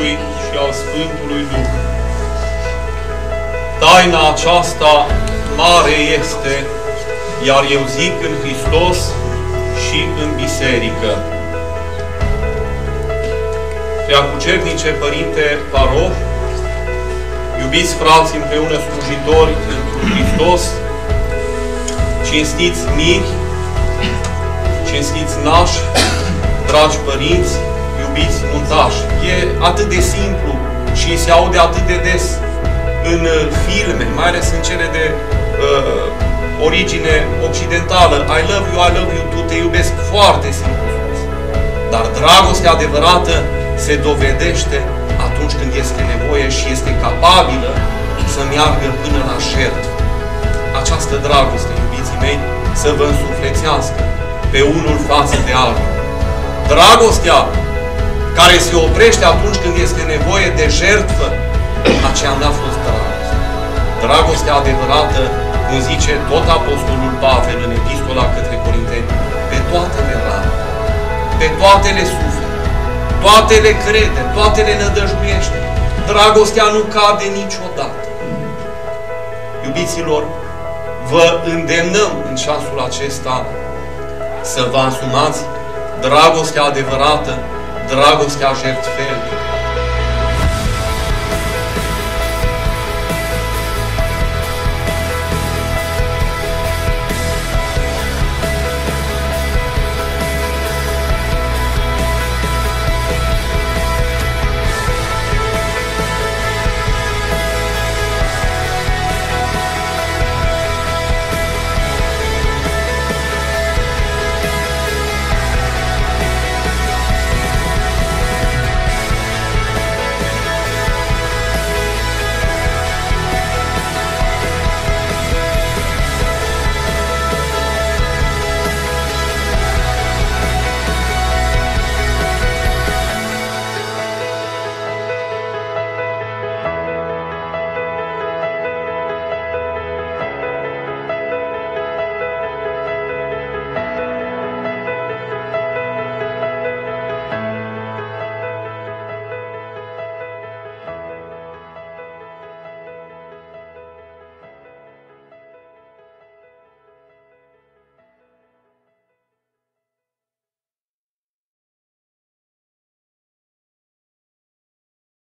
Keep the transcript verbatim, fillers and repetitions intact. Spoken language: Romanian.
Fiului și al Sfântului Duh. Taina aceasta mare este, iar eu zic în Hristos și în Biserică. Preacucernice Părinte Paroh, iubiți frați împreună slujitori întru Hristos, cinstiți miri, cinstiți nași, dragi părinți, iubiți muntași. E atât de simplu și se aude atât de des în filme, mai ales în cele de uh, origine occidentală. I love you, I love you, tu te iubesc, foarte simplu spus. Dar dragostea adevărată se dovedește atunci când este nevoie și este capabilă să meargă până la jertfă. Această dragoste, iubiții mei, să vă însuflețească pe unul față de altul. Dragostea care se oprește atunci când este nevoie de jertfă, aceea n-a fost dragoste. Dragostea adevărată, cum zice tot Apostolul Pavel în Epistola către Corinteni, pe toate le rame, pe toate le suferă, toate le crede, toate le nădăjduiește. Dragostea nu cade niciodată. Iubiților, vă îndemnăm în ceasul acesta să vă asumați dragostea adevărată, dragostea jertfelnică.